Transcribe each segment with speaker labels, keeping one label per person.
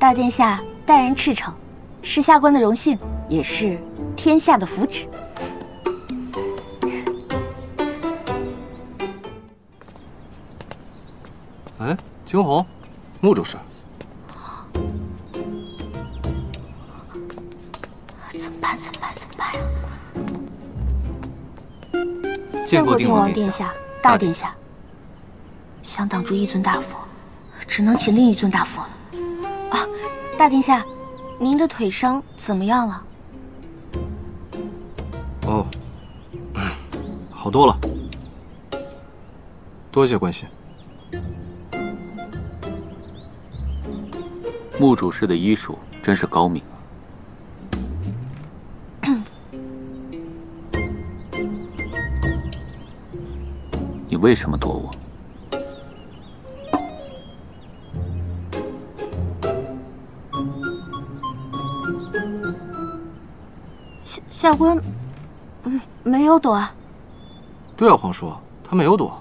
Speaker 1: 大殿下待人赤诚，是下官的荣幸，也是天下的福祉。
Speaker 2: 哎，惊鸿，穆主事。
Speaker 1: 怎么办？呀？
Speaker 3: 见过
Speaker 1: 帝王殿
Speaker 3: 下，
Speaker 1: 大殿下。想挡住一尊大佛，只能请另一尊大佛了。啊，大殿下，您的腿伤怎么样了？
Speaker 2: 哦，好多了，多谢关心。
Speaker 3: 穆主事的医术真是高明啊！你为什么躲我？
Speaker 1: 下官，没有躲啊。
Speaker 2: 对啊，皇叔，他没有躲。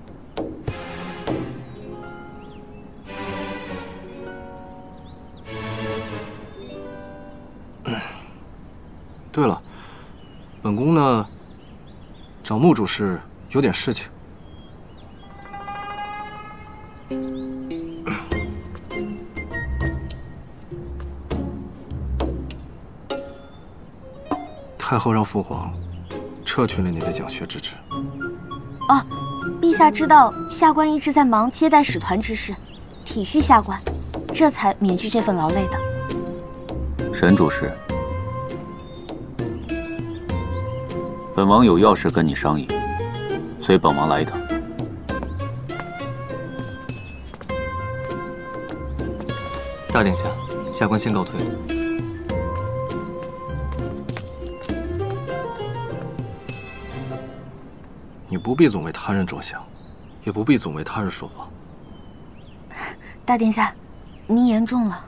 Speaker 2: 对了，本宫呢，找穆主事有点事情。太后让父皇撤去了你的讲学之职。
Speaker 1: 哦，陛下知道下官一直在忙接待使团之事，体恤下官，这才免去这份劳累的。
Speaker 3: 沈主事，本王有要事跟你商议，随本王来一趟。
Speaker 4: 大殿下，下官先告退了。
Speaker 2: 你不必总为他人着想，也不必总为他人说话。
Speaker 1: 大殿下，您言重了。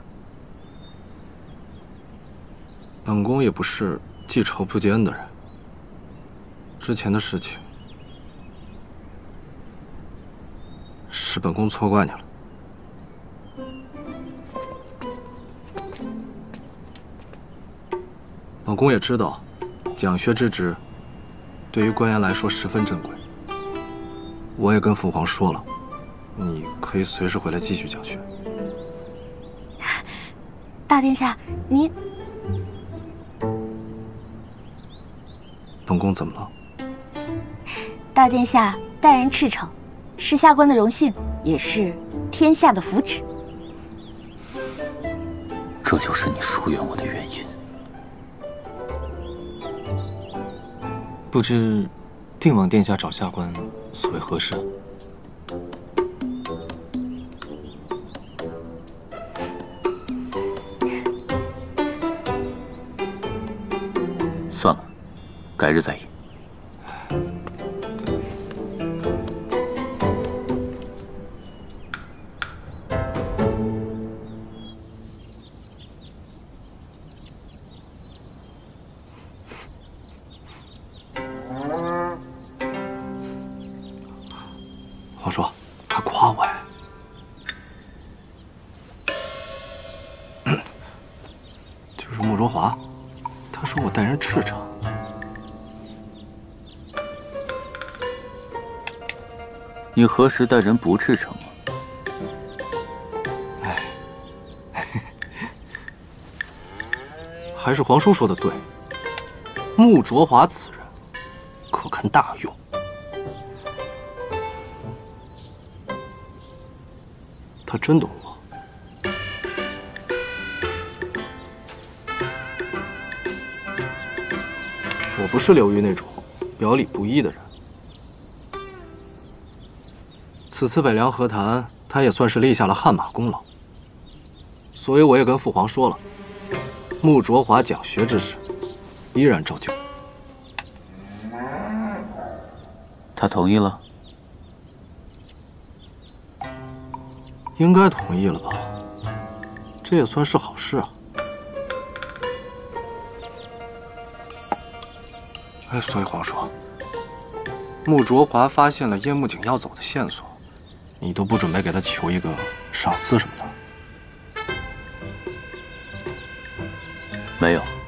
Speaker 2: 本宫也不是记仇不记恩的人。之前的事情，是本宫错怪你了。本宫也知道，讲学之职对于官员来说十分珍贵。我也跟父皇说了，你可以随时回来继续讲学。
Speaker 1: 大殿下，您……
Speaker 2: 本宫怎么了？
Speaker 1: 大殿下待人赤诚，是下官的荣幸，也是天下的福祉。
Speaker 3: 这就是你疏远我的原因。
Speaker 4: 不知定王殿下找下官所为何事？
Speaker 3: 算了，改日再议。
Speaker 2: 皇叔，他夸我哎。就是穆卓华，他说我待人赤诚。
Speaker 3: 你何时待人不赤诚了？
Speaker 2: 哎，还是皇叔说的对，穆卓华此人可堪大用。他真懂我。我不是刘裕那种表里不一的人。此次北凉和谈，他也算是立下了汗马功劳。所以我也跟父皇说了，穆卓华讲学之事，依然照旧。
Speaker 3: 他同意了？
Speaker 2: 应该同意了吧？这也算是好事啊。哎，所以皇叔，穆卓华发现了叶幕景要走的线索，你都不准备给他求一个赏赐什么的？
Speaker 3: 没有。